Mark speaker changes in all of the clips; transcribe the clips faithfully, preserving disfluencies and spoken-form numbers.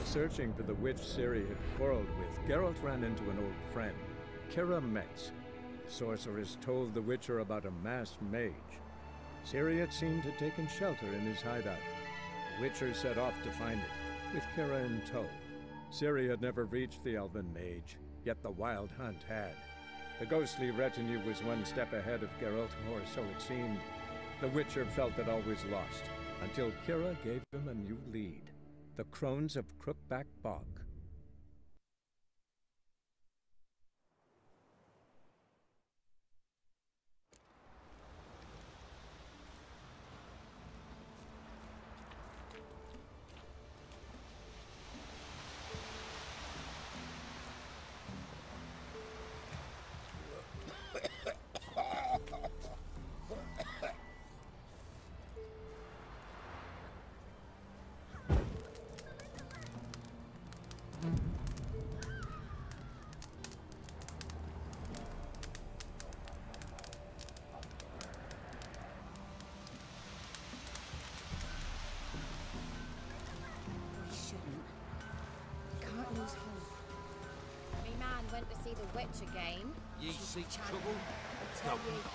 Speaker 1: searching for the witch Ciri had quarreled with, Geralt ran into an old friend, Keira Metz. The sorceress told the Witcher about a masked mage. Ciri had seemed to have taken shelter in his hideout. The Witcher set off to find it, with Keira in tow. Ciri had never reached the elven mage, yet the wild hunt had. The ghostly retinue was one step ahead of Geralt, or so it seemed. The Witcher felt that all was lost, until Keira gave him a new lead. The Crones of Crookback Bog.
Speaker 2: Me man went to see the witch again.
Speaker 3: Ye seek trouble?
Speaker 2: Tell
Speaker 3: No.
Speaker 2: you.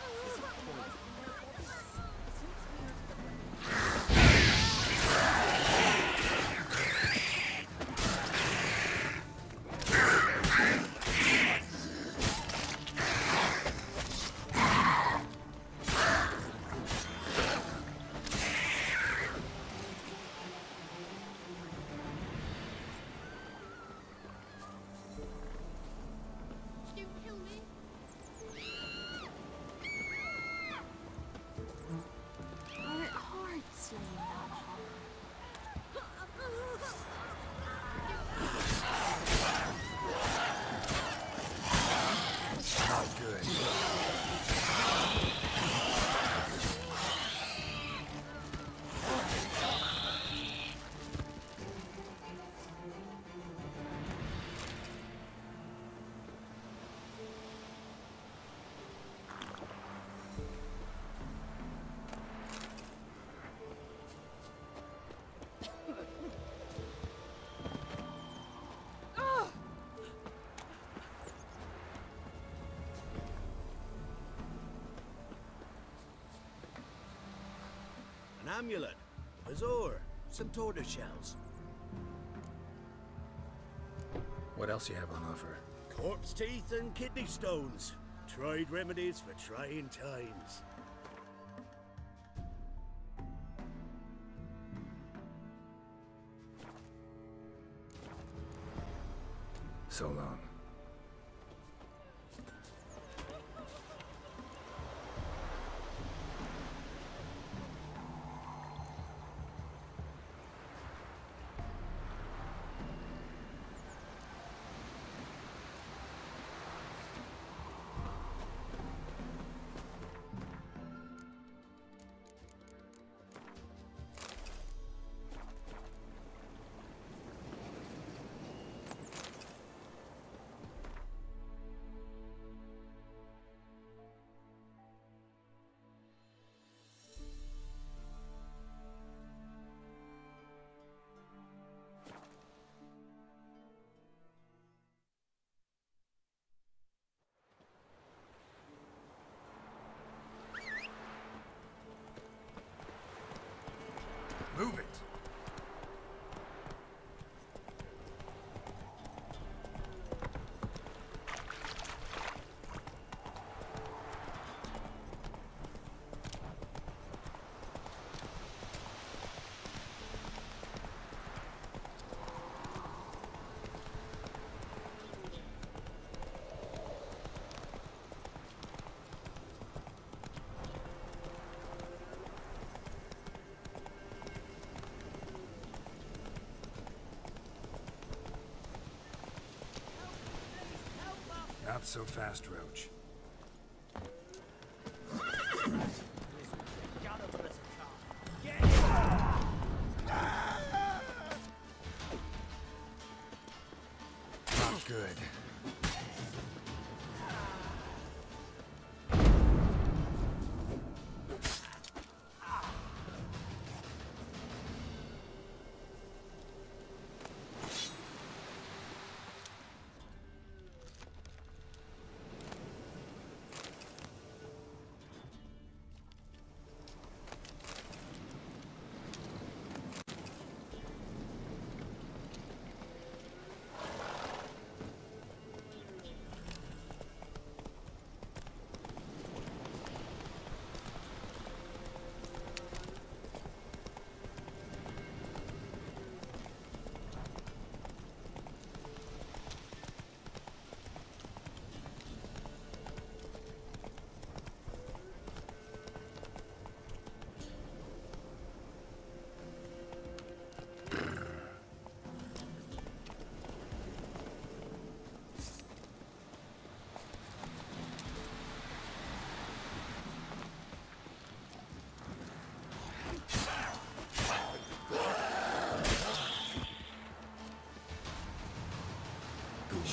Speaker 3: An amulet, a zor, some tortoise shells.
Speaker 4: What else you have on offer?
Speaker 3: Corpse teeth and kidney stones. Tried remedies for trying times.
Speaker 4: So long. Move it! Not so fast, Roach. Not good.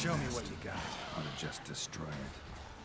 Speaker 4: Show me what you got. Ought to just destroy it.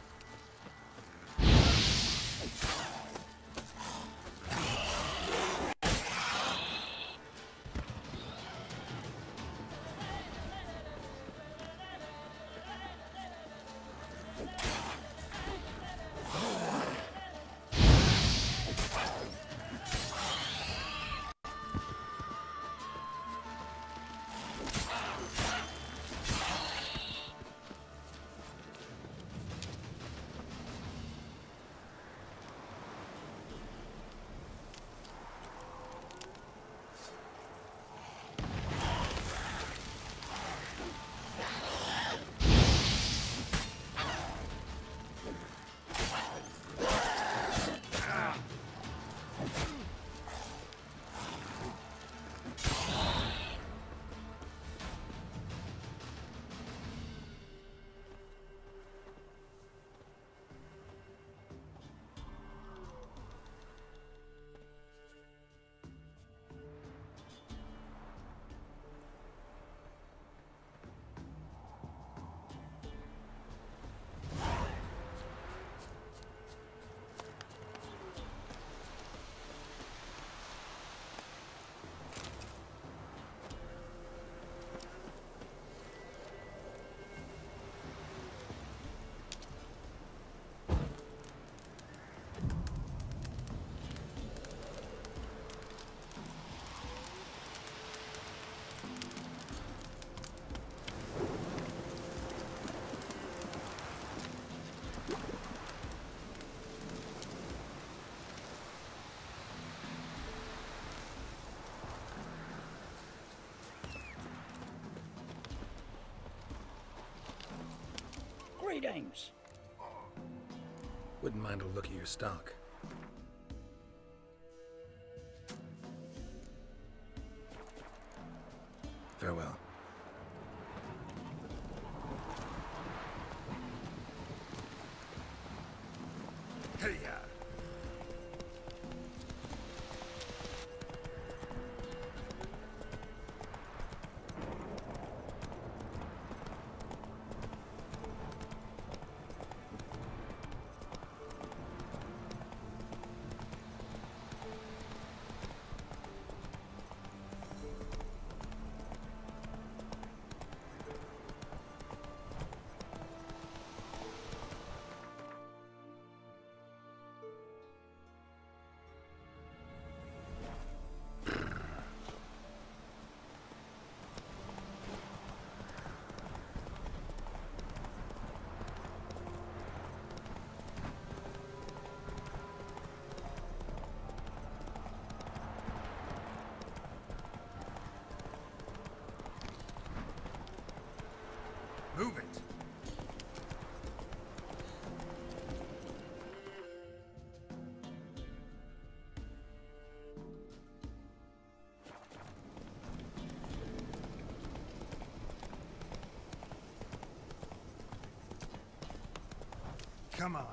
Speaker 5: Greetings.
Speaker 4: Wouldn't mind a look at your stock. Farewell. Hey-ya! Move it! Come on.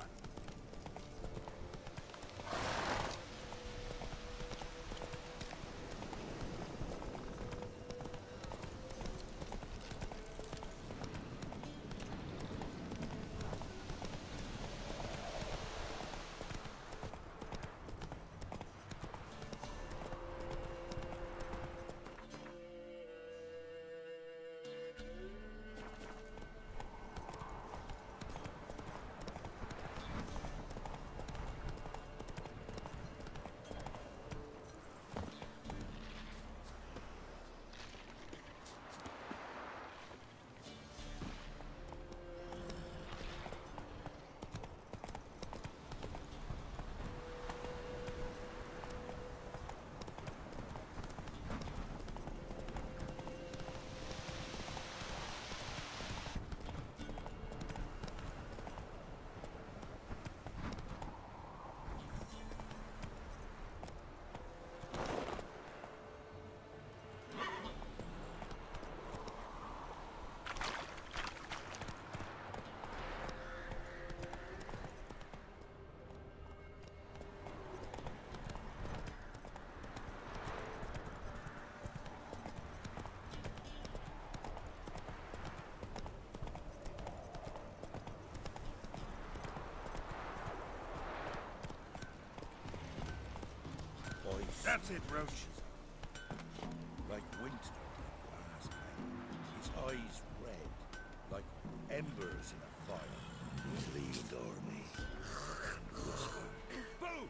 Speaker 4: That's it, Roach.
Speaker 6: Like winter in a glass pane. His eyes red, like embers in a fire. He leaned o'er me, whispered, "Boo!"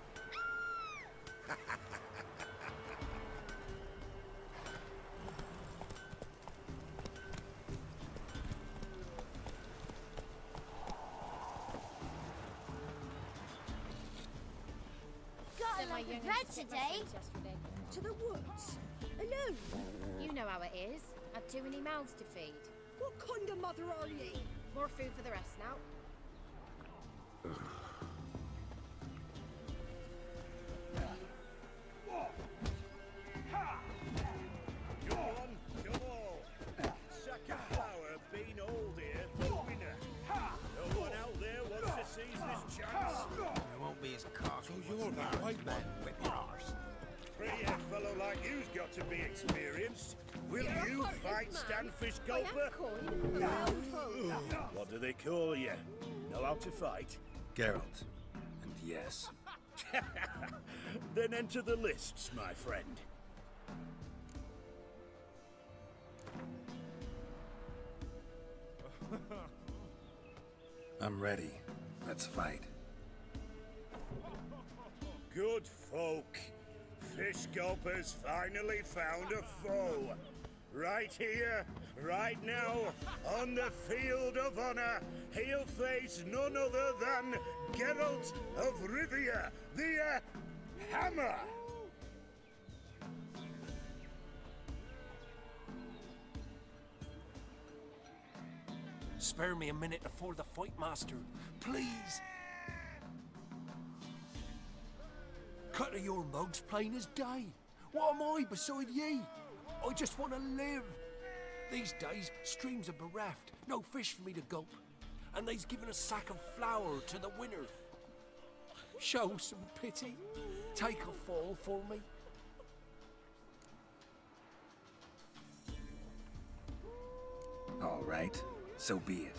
Speaker 2: Got
Speaker 7: Sent
Speaker 2: a
Speaker 7: my
Speaker 2: load of
Speaker 7: youngest
Speaker 2: bread
Speaker 7: to take my
Speaker 2: today.
Speaker 7: sons yesterday.
Speaker 2: To the woods. Alone. You know how it is. Had too many mouths to feed.
Speaker 8: What kind of mother are ye?
Speaker 2: More food for the rest now.
Speaker 3: Come on, come all. Sack of flour been old here for winter. No one out there wants to seize this chance.
Speaker 9: I won't be as cocky.
Speaker 6: So you're the white man.
Speaker 9: Whip your arse.
Speaker 3: Pretty-head fellow like you's got to be experienced. Will
Speaker 8: You're a
Speaker 3: you
Speaker 8: heartless
Speaker 3: fight
Speaker 8: man.
Speaker 3: Stanfish
Speaker 8: I am
Speaker 3: Gulper?
Speaker 8: coin for my own tongue.
Speaker 3: What do they call you? Know how to fight?
Speaker 4: Geralt. And yes.
Speaker 3: Then enter the lists, my friend.
Speaker 4: I'm ready. Let's fight.
Speaker 3: Good folk. Fish Gulper's finally found a foe. Right here, right now, on the field of honor, he'll face none other than Geralt of Rivia, the uh, Hammer.
Speaker 10: Spare me a minute before the fight, master. Please. Cut of your mug's plain as day. What am I beside ye? I just want to live. These days, streams are bereft. No fish for me to gulp. And they's given a sack of flour to the winner. Show some pity. Take a fall for me.
Speaker 4: All right. So be it.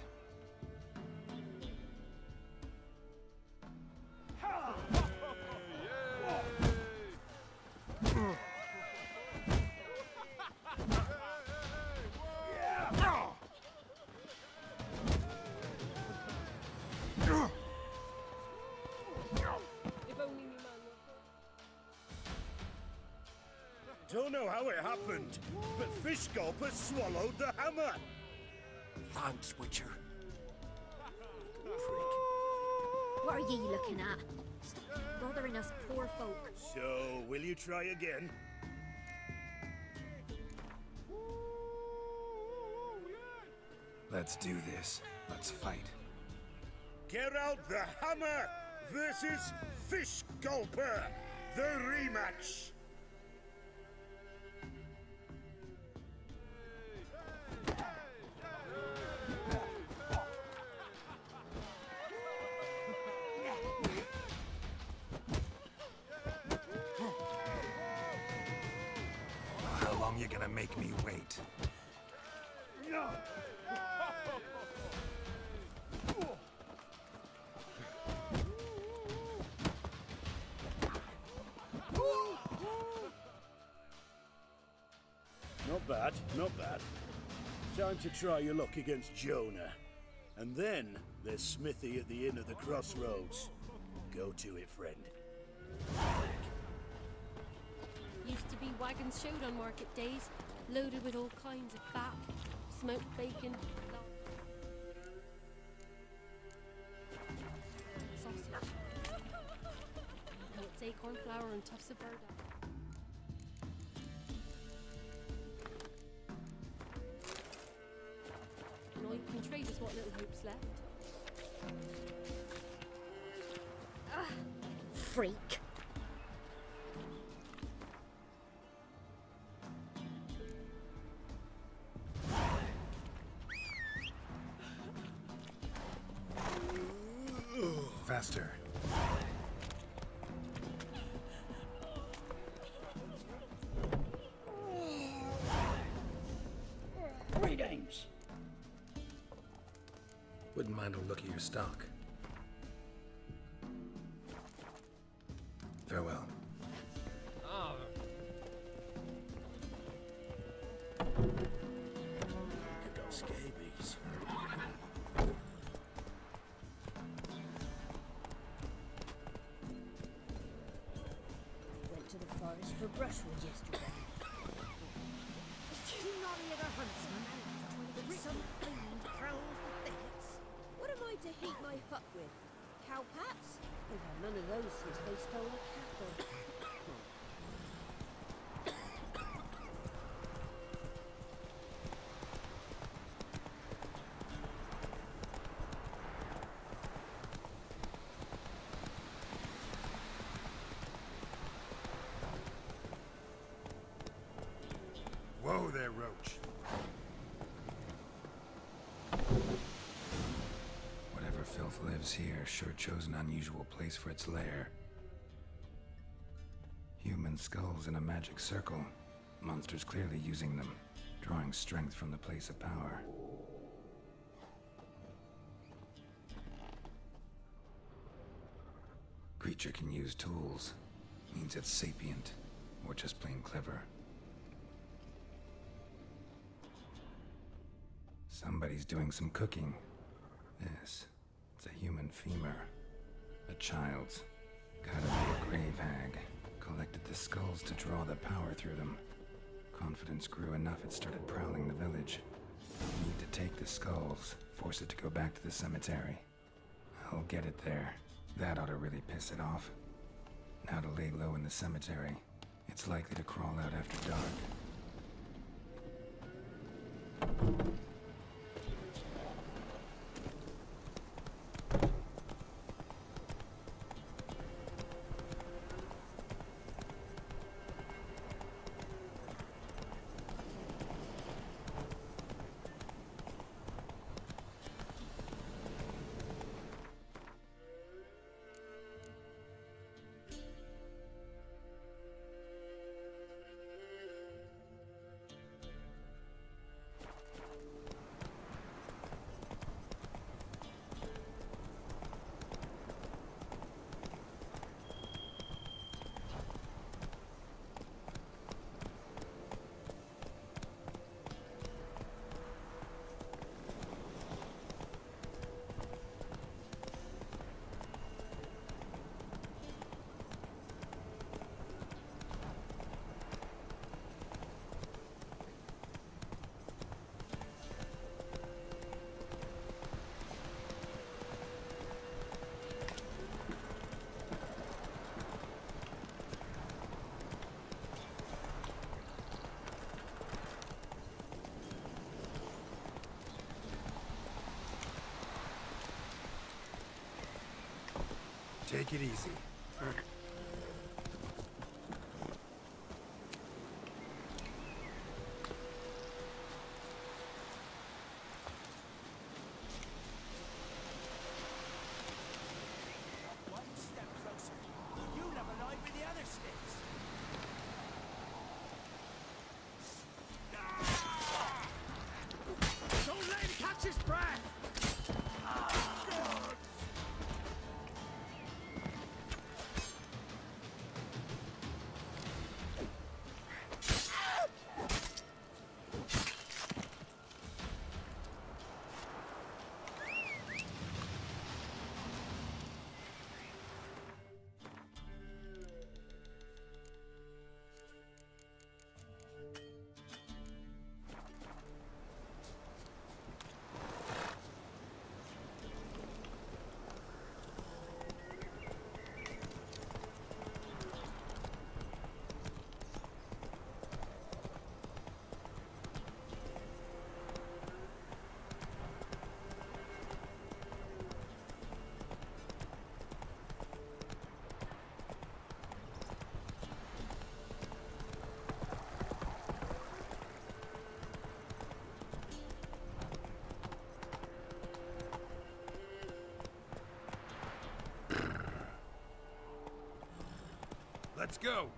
Speaker 7: If only me man were
Speaker 3: Don't know how it happened, but Fish Gulper swallowed the hammer.
Speaker 10: Thanks, Witcher.
Speaker 8: What are ye looking at? Stop bothering us poor folk.
Speaker 3: So, will you try again?
Speaker 4: Let's do this. Let's fight.
Speaker 3: Geralt the Hammer versus Fish Gulper, the rematch.
Speaker 4: How long you gonna make me wait?
Speaker 3: Not bad, not bad. Time to try your luck against Jonah. And then there's Smithy at the Inn of the Crossroads. Go to it, friend.
Speaker 7: Used to be wagons showed on market days, loaded with all kinds of fat, smoked bacon, sausage. Now it's acorn flour and tufts of burdock. And all you can trade is what little hope's left.
Speaker 8: Freak.
Speaker 4: Faster.
Speaker 5: Greetings.
Speaker 4: Wouldn't mind a look at your stock. Farewell.
Speaker 9: Oh,
Speaker 8: cowpats?
Speaker 7: They've had none of those since they stole the cattle.
Speaker 4: Whoa there, Roach. Whatever filth lives here sure chose an unusual place for its lair. Human skulls in a magic circle. Monsters clearly using them, drawing strength from the place of power. Creature can use tools. Means it's sapient, or just plain clever. Somebody's doing some cooking. This, it's a human femur. A child's. Gotta be a grave hag. Collected the skulls to draw the power through them. Confidence grew enough it started prowling the village. Need to take the skulls, force it to go back to the cemetery. I'll get it there. That ought to really piss it off. Now to lay low in the cemetery. It's likely to crawl out after dark. Take it easy.
Speaker 9: One step closer. You'll have a line with the other sticks.
Speaker 10: Don't let him catch his breath!
Speaker 4: Let's go!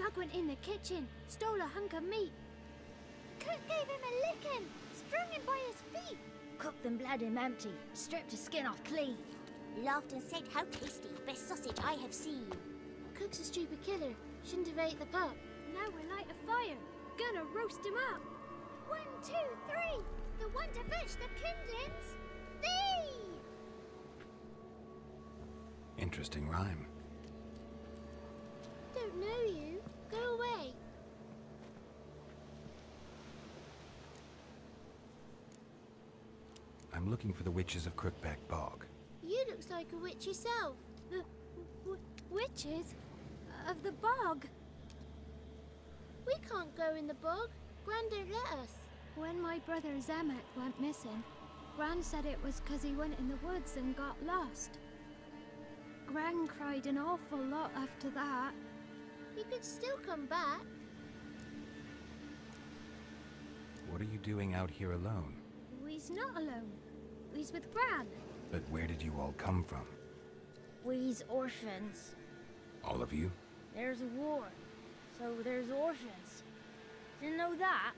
Speaker 8: Doug went in the kitchen, stole a hunk of meat.
Speaker 2: Cook gave him a licking, strung him by his feet.
Speaker 8: Cooked and bled him empty, stripped his skin off clean.
Speaker 2: Laughed and said, how tasty, best sausage I have seen. Cook's a stupid killer, shouldn't have ate the pup.
Speaker 8: Now we'll light a fire, gonna roast him up.
Speaker 2: One, two, three, the one to fetch the kindlings, thee!
Speaker 4: Interesting rhyme.
Speaker 2: Don't know you, go away.
Speaker 4: I'm looking for the witches of Crookback Bog.
Speaker 2: You looks like a witch yourself.
Speaker 8: The w witches of the bog.
Speaker 2: We can't go in the bog. Gran don't let us.
Speaker 8: When my brother Zemek went missing, Gran said it was because he went in the woods and got lost. Gran cried an awful lot after that.
Speaker 2: You could still come back.
Speaker 4: What are you doing out here alone?
Speaker 8: We's not alone. We's with Gran.
Speaker 4: But where did you all come from?
Speaker 8: We's orphans.
Speaker 4: All of you?
Speaker 8: There's a war, so there's orphans. Didn't know that?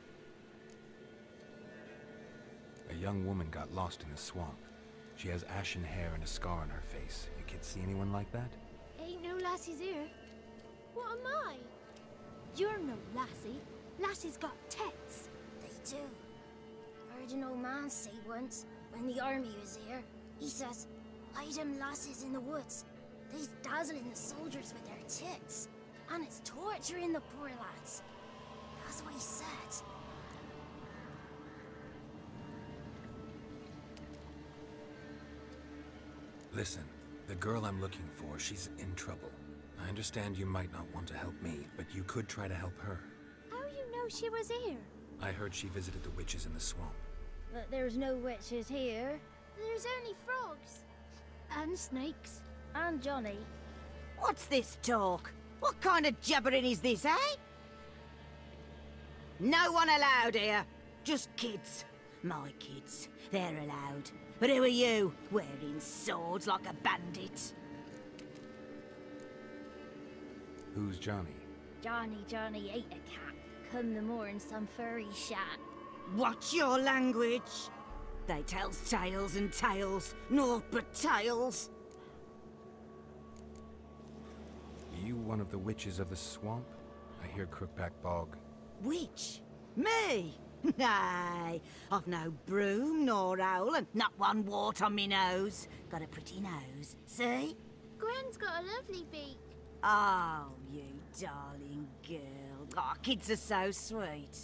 Speaker 4: A young woman got lost in the swamp. She has ashen hair and a scar on her face. You kids see anyone like that?
Speaker 8: Ain't no lassies here.
Speaker 2: What am I?
Speaker 8: You're no lassie. Lassie's got tits.
Speaker 2: They do. Heard an old man say once, when the army was here, he says, hide them lasses in the woods. They's dazzling the soldiers with their tits. And it's torturing the poor lads. That's what he said.
Speaker 4: Listen, the girl I'm looking for, she's in trouble. I understand you might not want to help me, but you could try to help her.
Speaker 8: How you know she was here?
Speaker 4: I heard she visited the witches in the swamp.
Speaker 8: But there's no witches here.
Speaker 2: There's only frogs.
Speaker 8: And snakes.
Speaker 11: And Johnny. What's this talk? What kind of jabbering is this, eh? No one allowed here. Just kids. My kids. They're allowed. But who are you, wearing swords like a bandit?
Speaker 4: Who's Johnny?
Speaker 8: Johnny, Johnny ate a cat. Come the more in some furry shat.
Speaker 11: Watch your language. They tells tales and tales, naught but tales.
Speaker 4: Are you one of the witches of the swamp? I hear Crookback Bog.
Speaker 11: Witch? Me? Nay, I've no broom nor owl and not one wart on me nose. Got a pretty nose, see?
Speaker 2: Gran's got a lovely beak.
Speaker 11: Oh, you darling girl. Oh, kids are so sweet.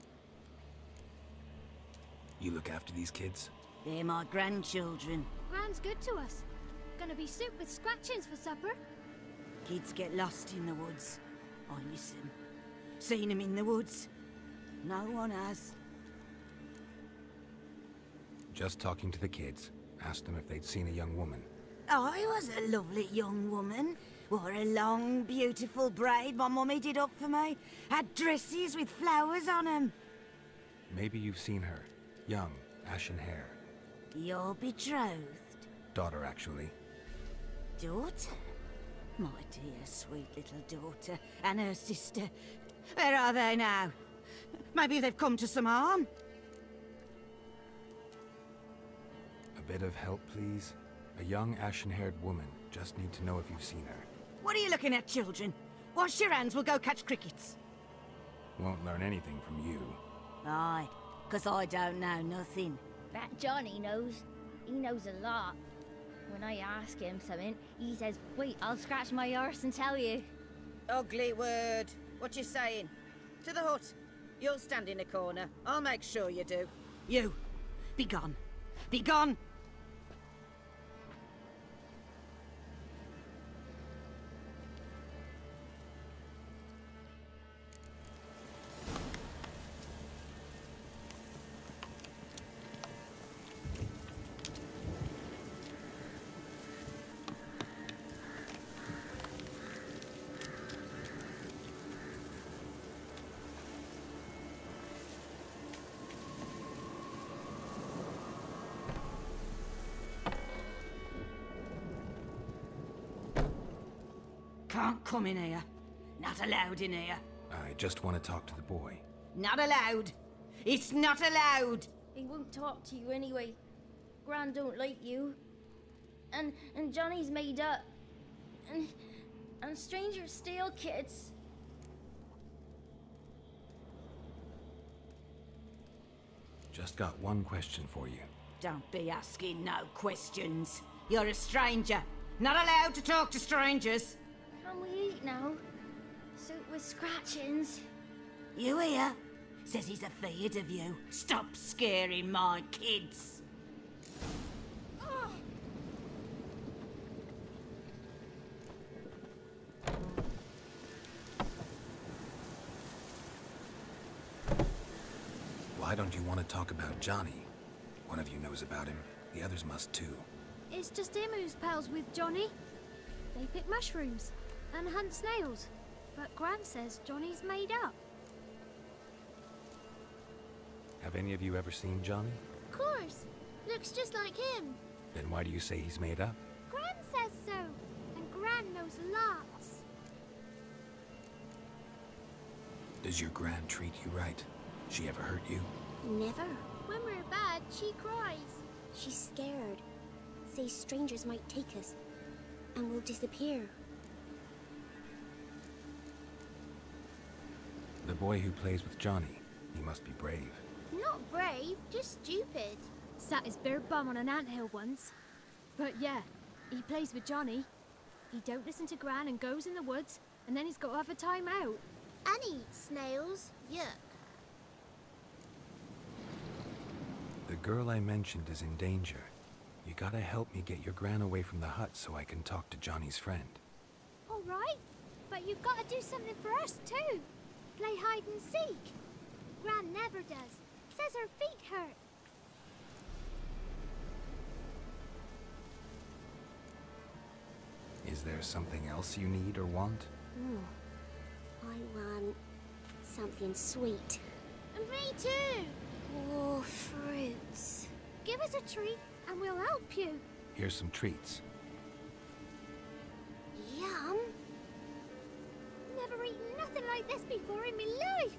Speaker 4: You look after these kids?
Speaker 11: They're my grandchildren.
Speaker 8: Gran's good to us. Gonna be soup with scratchings for supper.
Speaker 11: Kids get lost in the woods. I miss them. Seen them in the woods. No one has.
Speaker 4: Just talking to the kids. Asked them if they'd seen a young woman.
Speaker 11: I was a lovely young woman. Wore a long, beautiful braid my mummy did up for me. Had dresses with flowers on them.
Speaker 4: Maybe you've seen her. Young, ashen hair.
Speaker 11: Your betrothed?
Speaker 4: Daughter, actually.
Speaker 11: Daughter? My dear, sweet little daughter. And her sister. Where are they now? Maybe they've come to some harm?
Speaker 4: A bit of help, please? A young, ashen-haired woman. Just need to know if you've seen her.
Speaker 11: What are you looking at, children? Wash your hands, we'll go catch crickets.
Speaker 4: Won't learn anything from you.
Speaker 11: Aye, because I don't know nothing.
Speaker 8: That Johnny knows. He knows a lot. When I ask him something, he says, wait, I'll scratch my arse and tell you.
Speaker 11: Ugly word. What you saying? To the hut. You'll stand in a corner. I'll make sure you do. You, be gone. Be gone! Can't come in here. Not allowed in here.
Speaker 4: I just want to talk to the boy.
Speaker 11: Not allowed. It's not allowed.
Speaker 2: He won't talk to you anyway. Gran don't like you. And and Johnny's made up. And and strangers steal kids.
Speaker 4: Just got one question for you.
Speaker 11: Don't be asking no questions. You're a stranger. Not allowed to talk to strangers.
Speaker 2: Can we eat now? Soup with scratchings.
Speaker 11: You hear? Says he's afeard of you. Stop scaring my kids.
Speaker 2: Oh.
Speaker 4: Why don't you want to talk about Johnny? One of you knows about him. The others must too.
Speaker 8: It's just him who's pals with Johnny. They pick mushrooms and hunt snails. But Gran says Johnny's made up.
Speaker 4: Have any of you ever seen Johnny?
Speaker 8: Of course. Looks just like him.
Speaker 4: Then why do you say he's made up?
Speaker 8: Gran says so. And Gran knows lots.
Speaker 4: Does your Gran treat you right? She ever hurt you?
Speaker 2: Never.
Speaker 8: When we're bad, she cries.
Speaker 2: She's scared. Says strangers might take us. And we'll disappear.
Speaker 4: The boy who plays with Johnny, he must be brave.
Speaker 8: Not brave, just stupid. Sat his bare bum on an anthill once. But yeah, he plays with Johnny. He don't listen to Gran and goes in the woods, and then he's got to have a time out. And eats snails. Yuck.
Speaker 4: The girl I mentioned is in danger. You gotta help me get your Gran away from the hut so I can talk to Johnny's friend.
Speaker 8: All right, but you've got to do something for us too. Play hide and seek. Gran never does. Says her feet hurt.
Speaker 4: Is there something else you need or want?
Speaker 2: Mm. I want something sweet.
Speaker 8: And me too.
Speaker 2: Oh, fruits.
Speaker 8: Give us a treat and we'll help you.
Speaker 4: Here's some treats.
Speaker 2: Yum.
Speaker 8: Never eaten nothing like this before in my life.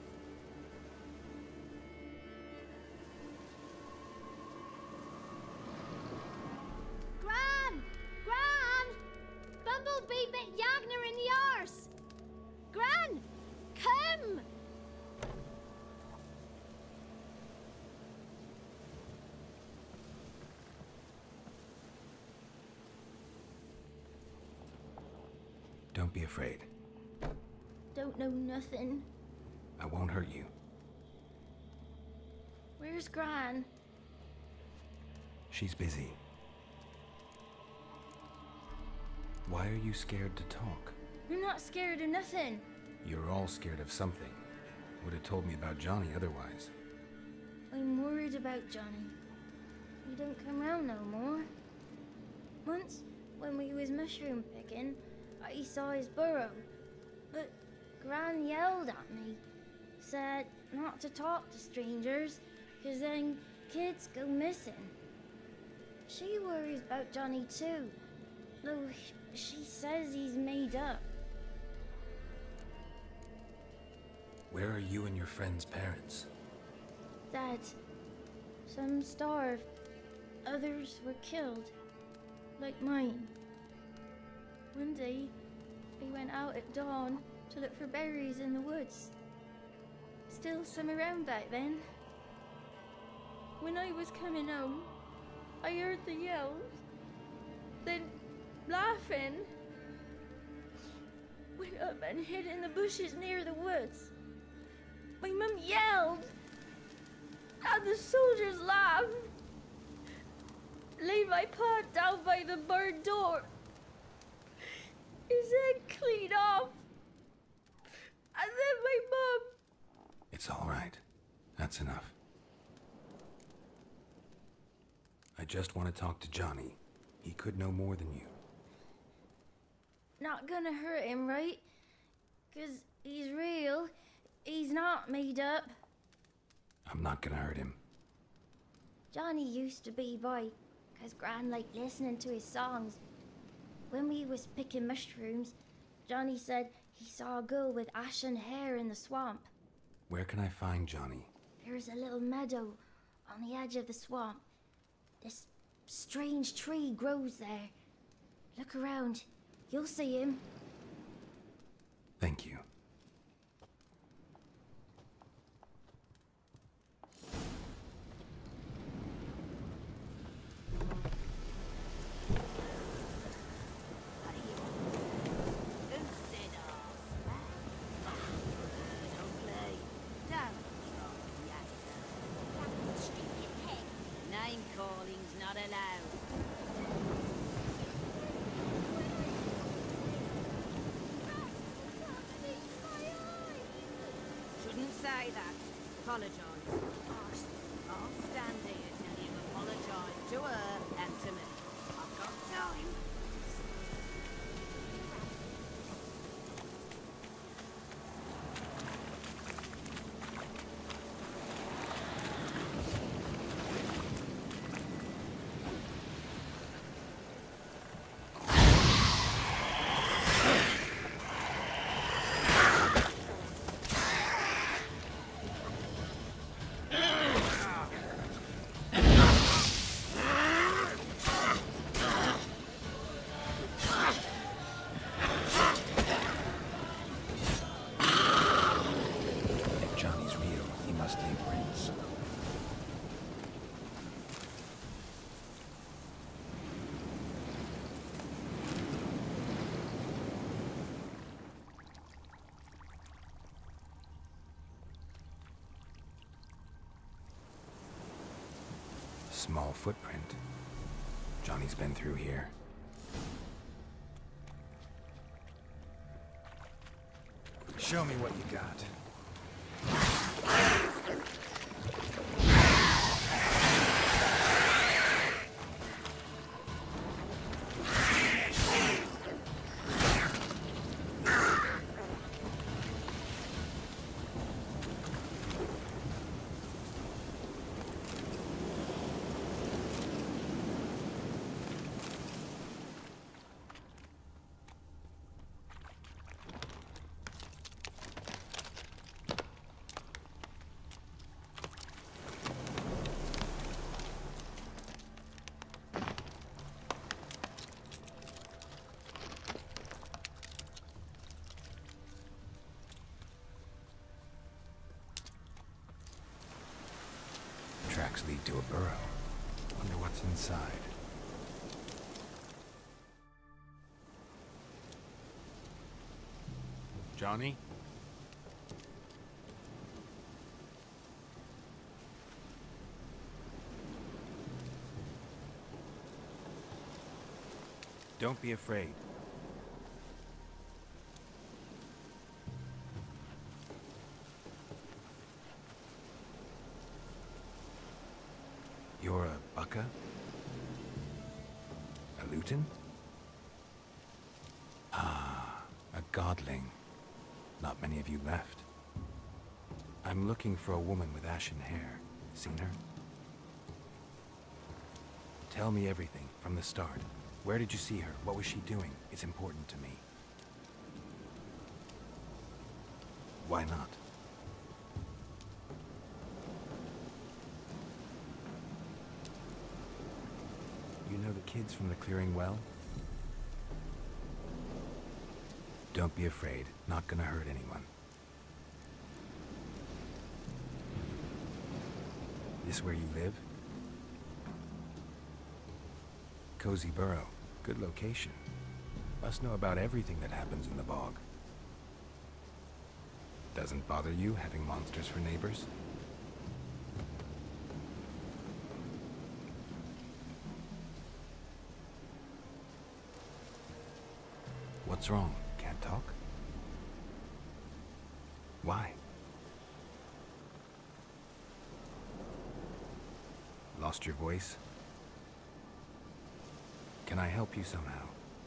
Speaker 8: Gran! Gran! Bumblebee bit Yagner in the arse. Gran! Come!
Speaker 4: Don't be afraid.
Speaker 2: Don't know nothing.
Speaker 4: I won't hurt you.
Speaker 2: Where's Gran?
Speaker 4: She's busy. Why are you scared to talk?
Speaker 2: I'm not scared of nothing.
Speaker 4: You're all scared of something. Would have told me about Johnny otherwise.
Speaker 2: I'm worried about Johnny. He don't come round no more. Once, when we was mushroom picking, I saw his burrow. But Gran yelled at me. Said not to talk to strangers, cause then kids go missing. She worries about Johnny too, though she says he's made up.
Speaker 4: Where are you and your friend's parents?
Speaker 2: Dad, some starved, others were killed, like mine. One day, we went out at dawn to look for berries in the woods. Still some around back then. When I was coming home, I heard the yells, then laughing. Went up and hid in the bushes near the woods. My mum yelled, and the soldiers laughed. Laid my pa down by the barn door. His head clean off. And then my mum...
Speaker 4: It's all right. That's enough. I just want to talk to Johnny. He could know more than you.
Speaker 2: Not gonna hurt him, right? 'Cause he's real. He's not made up.
Speaker 4: I'm not gonna hurt him.
Speaker 2: Johnny used to be boy, 'cause Gran liked listening to his songs. When we was picking mushrooms, Johnny said He saw a girl with ashen hair in the swamp.
Speaker 4: Where can I find Johnny?
Speaker 2: There's a little meadow on the edge of the swamp. This strange tree grows there. Look around. You'll see him.
Speaker 4: Thank you.
Speaker 11: Say that. Apologise. Arse. I'll stand here till you apologise to her and to me. I've got time.
Speaker 4: Small footprint. Johnny's been through here. Show me what you got. Tracks lead to a burrow. Wonder what's inside. Johnny? Don't be afraid. You're a Bukka? A Luton? Ah, a godling. Not many of you left. I'm looking for a woman with ashen hair. Seen her? Tell me everything, from the start. Where did you see her? What was she doing? It's important to me. Why not? You know the kids from the clearing well? Don't be afraid. Not gonna hurt anyone. This where you live? Cozy Burrow. Good location. Must know about everything that happens in the bog. Doesn't bother you having monsters for neighbors? What's wrong? Can't talk? Why? Lost your voice? Can I help you somehow?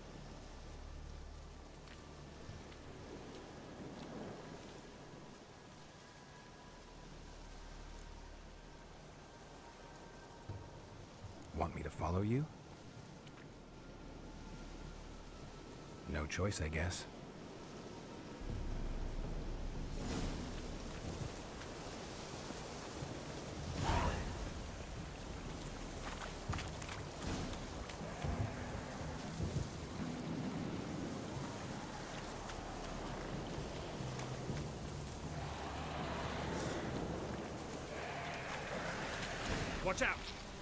Speaker 4: Want me to follow you? No choice, I guess.
Speaker 1: Watch out!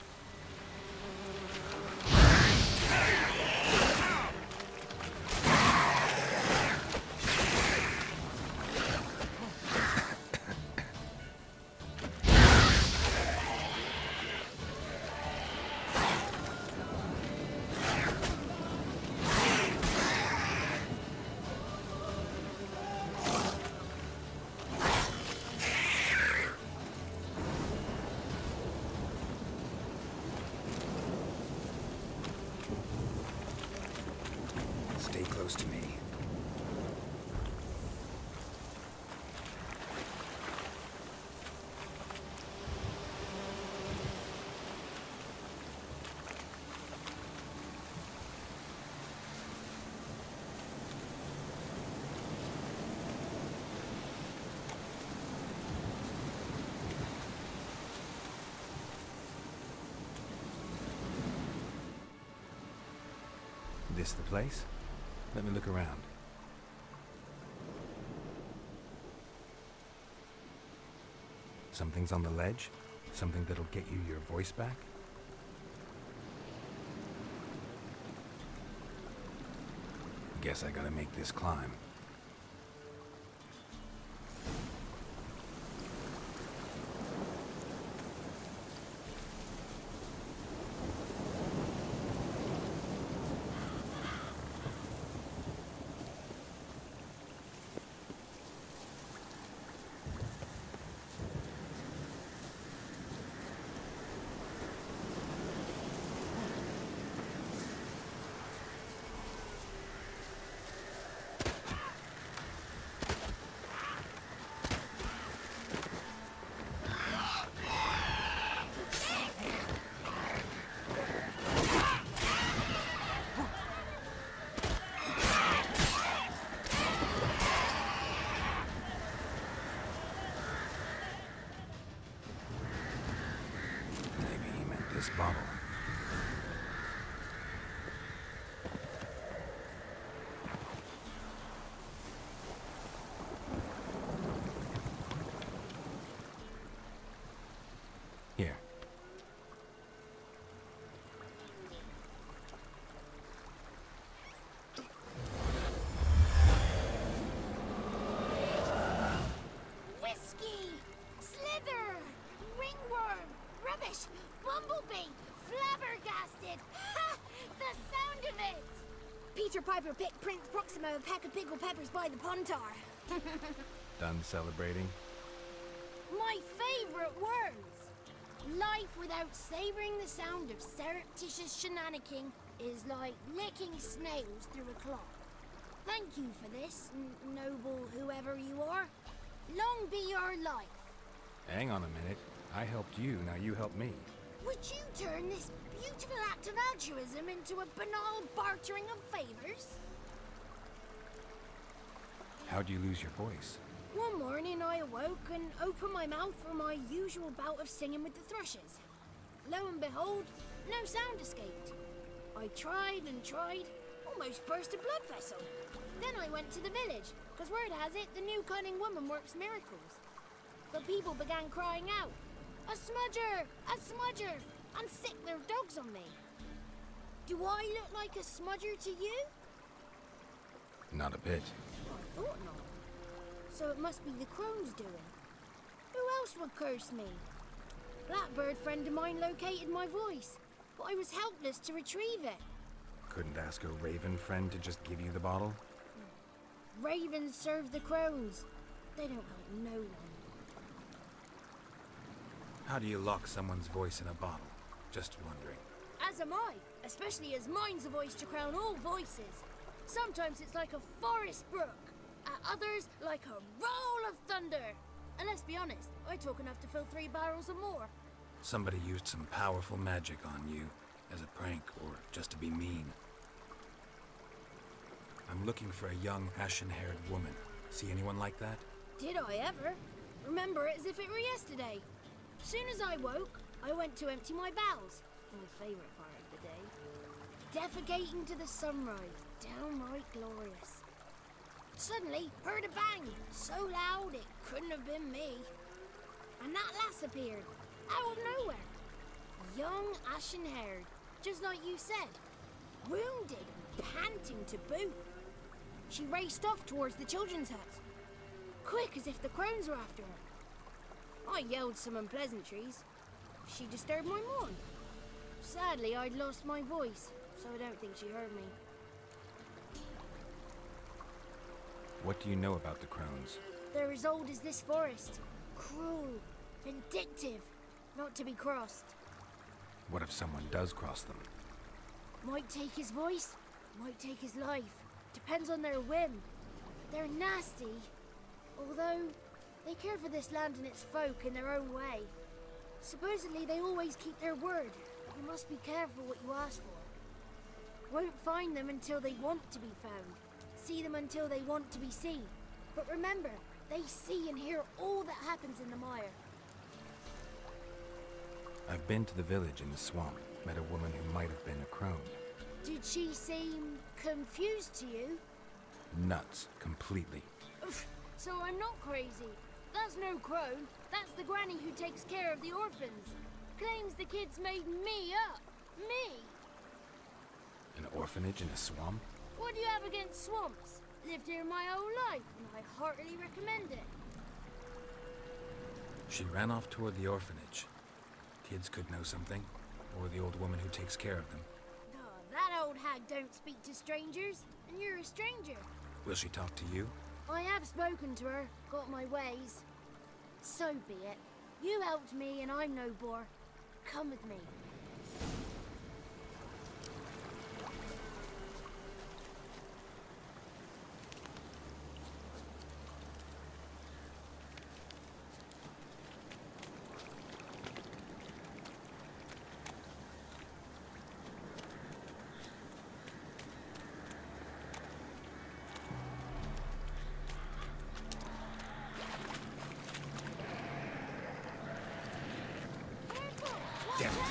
Speaker 4: Stay close to me. This the place? Let me look around. Something's on the ledge? Something that'll get you your voice back? Guess I gotta make this climb. This bottle. Here.
Speaker 2: Whiskey! Slither! Ringworm! Rubbish! Bumblebee! Flabbergasted! Ha! The sound of it! Peter Piper picked Prince Proximo a pack of pickled peppers by the Pontar.
Speaker 4: Done celebrating?
Speaker 2: My favorite words! Life without savoring the sound of surreptitious shenanigans is like licking snails through a cloth. Thank you for this, n noble whoever you are. Long be your life.
Speaker 4: Hang on a minute. I helped you, now you help me.
Speaker 2: Would you turn this beautiful act of altruism into a banal bartering of favors?
Speaker 4: How'd you lose your voice?
Speaker 2: One morning I awoke and opened my mouth for my usual bout of singing with the thrushes. Lo and behold, no sound escaped. I tried and tried, almost burst a blood vessel. Then I went to the village, because word has it the new cunning woman works miracles. But people began crying out, "A smudger! A smudger!" and sick their dogs on me. Do I look like a smudger to you?
Speaker 4: Not a bit.
Speaker 2: I thought not. So it must be the crone's doing. Who else would curse me? Blackbird friend of mine located my voice, but I was helpless to retrieve it.
Speaker 4: Couldn't ask a raven friend to just give you the bottle?
Speaker 2: Ravens serve the crones. They don't help no one.
Speaker 4: How do you lock someone's voice in a bottle? Just wondering.
Speaker 2: As am I, especially as mine's a voice to crown all voices. Sometimes it's like a forest brook, at others like a roll of thunder. And let's be honest, I talk enough to fill three barrels or more.
Speaker 4: Somebody used some powerful magic on you, as a prank or just to be mean. I'm looking for a young, ashen-haired woman. See anyone like that?
Speaker 2: Did I ever? Remember it as if it were yesterday. Soon as I woke, I went to empty my bowels. My favourite part of the day. Defecating to the sunrise. Downright glorious. Suddenly, heard a bang. So loud it couldn't have been me. And that lass appeared. Out of nowhere. Young, ashen-haired, just like you said. Wounded and panting to boot. She raced off towards the children's hut. Quick as if the crones were after her. I yelled some unpleasantries. She disturbed my mourn. Sadly, I'd lost my voice, so I don't think she heard me.
Speaker 4: What do you know about the crones?
Speaker 2: They're as old as this forest. Cruel, vindictive, not to be crossed.
Speaker 4: What if someone does cross them?
Speaker 2: Might take his voice, might take his life. Depends on their whim. They're nasty, although they care for this land and its folk in their own way. Supposedly they always keep their word, but you must be careful what you ask for. Won't find them until they want to be found. See them until they want to be seen. But remember, they see and hear all that happens in the mire.
Speaker 4: I've been to the village in the swamp, met a woman who might have been a crone.
Speaker 2: Did she seem confused to you?
Speaker 4: Nuts, completely.
Speaker 2: So I'm not crazy. That's no crone. That's the granny who takes care of the orphans. Claims the kids made me up. Me!
Speaker 4: An orphanage in a swamp?
Speaker 2: What do you have against swamps? Lived here my whole life, and I heartily recommend it.
Speaker 4: She ran off toward the orphanage. Kids could know something, or the old woman who takes care of them.
Speaker 2: Oh, that old hag don't speak to strangers, and you're a stranger.
Speaker 4: Will she talk to you?
Speaker 2: I have spoken to her, got my ways. So be it. You helped me, and I'm no bore. Come with me.
Speaker 4: Damn it.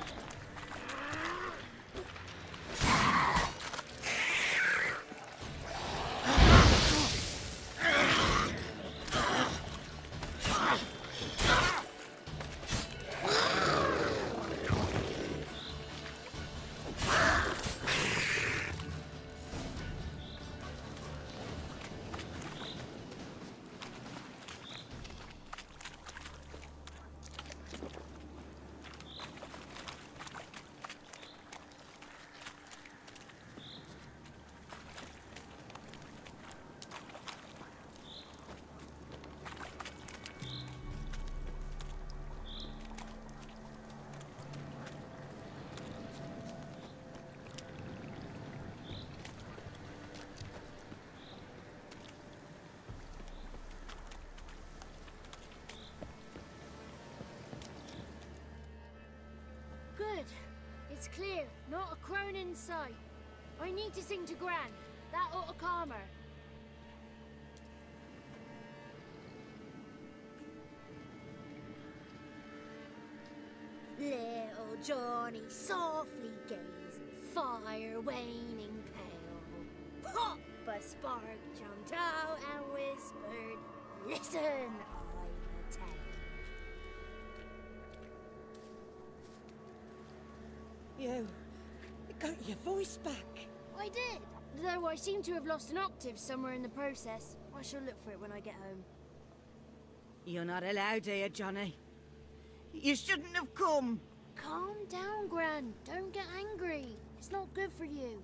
Speaker 4: Good. It's clear. Not a crone in sight. I need to sing to Gran. That ought to calm her. Little Johnny softly gazed, fire waning pale. Pop! A spark jumped out and whispered, "Listen, I'm a tale."
Speaker 11: You... you got your voice back.
Speaker 2: I did. Though I seem to have lost an octave somewhere in the process. I shall look for it when I get home.
Speaker 11: You're not allowed here, Johnny. You shouldn't have come.
Speaker 2: Calm down, Gran. Don't get angry. It's not good for you.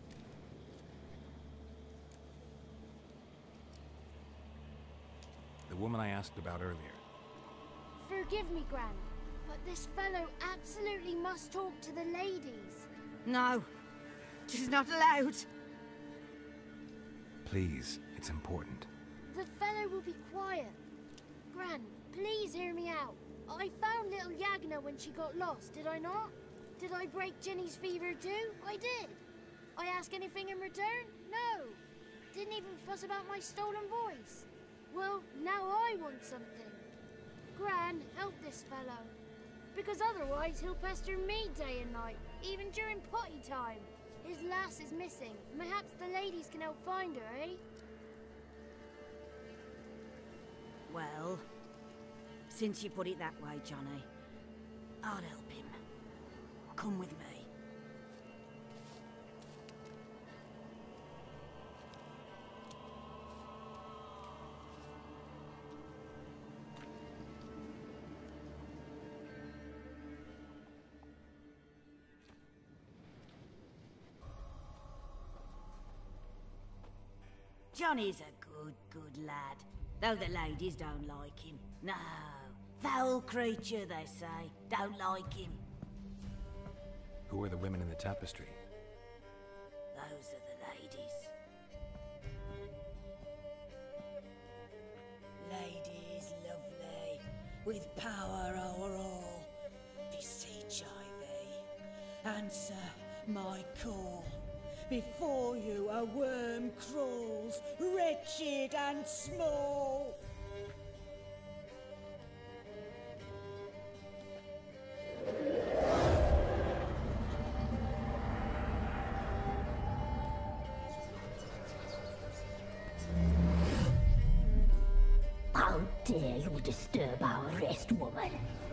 Speaker 4: The woman I asked about earlier.
Speaker 2: Forgive me, Gran, but this fellow absolutely must talk to the ladies.
Speaker 11: No, she's not allowed.
Speaker 4: Please, it's important.
Speaker 2: The fellow will be quiet. Gran, please hear me out. I found little Yagna when she got lost, did I not? Did I break Jenny's fever too? I did. I ask anything in return? No. Didn't even fuss about my stolen voice. Well, now I want something. Gran, help this fellow. Because otherwise he'll pester me day and night, even during potty time. His lass is missing. Perhaps the ladies can help find her, eh?
Speaker 11: Well, since you put it that way, Johnny, I'll help him. come with me. Johnny's a good, good lad, though the ladies don't like him. No, foul creature, they say. Don't like him.
Speaker 4: Who are the women in the tapestry?
Speaker 11: Those are the ladies. Ladies lovely, with power over all. Beseech I thee, answer my call. Before you a worm crawls, wretched and small.
Speaker 12: How dare you disturb our rest, woman?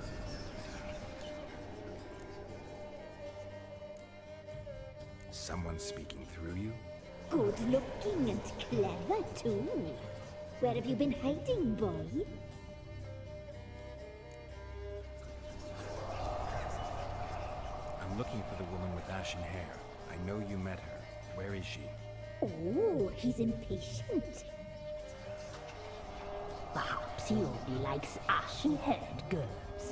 Speaker 4: Someone speaking through you?
Speaker 12: Good looking and clever, too. Where have you been hiding, boy?
Speaker 4: I'm looking for the woman with ashen hair. I know you met her. Where is she?
Speaker 12: Oh, he's impatient. Perhaps he only likes ashen-haired girls.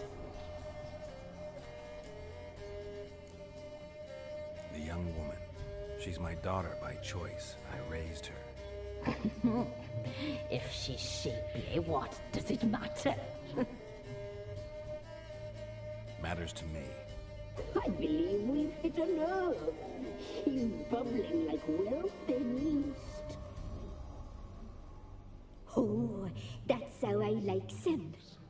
Speaker 4: The young woman. She's my daughter by choice. I raised her.
Speaker 12: If she's shapely, what does it matter?
Speaker 4: Matters to me.
Speaker 12: I believe we've hit a nerve. He's bubbling like well-fed yeast. Oh, that's how I likes him.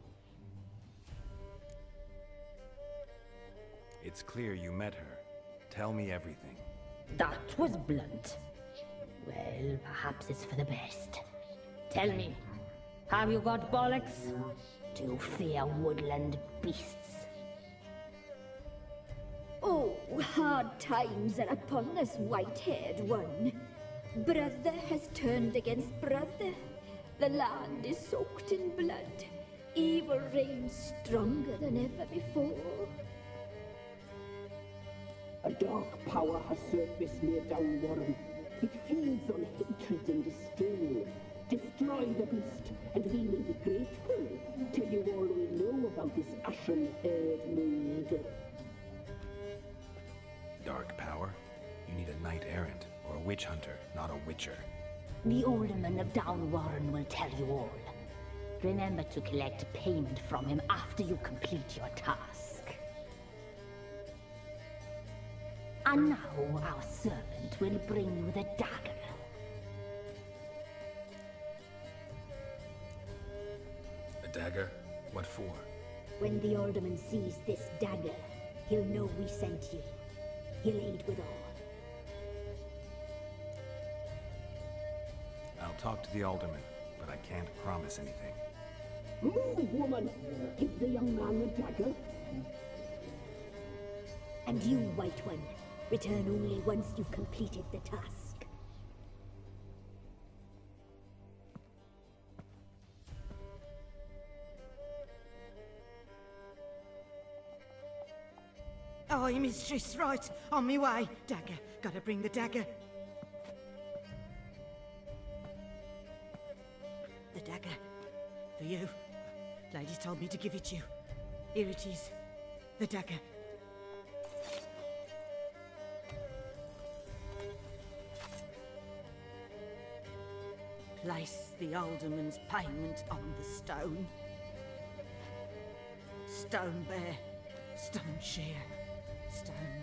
Speaker 4: It's clear you met her. Tell me everything.
Speaker 12: That was blunt. Well, perhaps it's for the best. Tell me, have you got bollocks? Do you fear woodland beasts?
Speaker 13: Oh, hard times are upon us, white-haired one. Brother has turned against brother. The land is soaked in blood. Evil reigns stronger than ever before.
Speaker 14: A dark power has surfaced near Downwarren. It feeds on hatred and disdain. Destroy the beast, and we will be grateful. Tell you all we know about this ashen-haired maid.
Speaker 4: Dark power? You need a knight-errant, or a witch-hunter, not a witcher.
Speaker 12: The alderman of Downwarren will tell you all. Remember to collect payment from him after you complete your task. And now our servant will bring you the dagger.
Speaker 4: A dagger? What for?
Speaker 13: When the alderman sees this dagger, he'll know we sent you. He'll aid with all.
Speaker 4: I'll talk to the alderman, but I can't promise anything.
Speaker 14: Move, woman! Give the young man the dagger.
Speaker 13: And you, White One, return only once you've completed the task.
Speaker 11: Oh, mistress, right. On me way. Dagger. Gotta bring the dagger. The dagger. For you. Ladies told me to give it you. Here it is. The dagger. Place the alderman's payment on the stone. Stone bear. Stone shear. Stone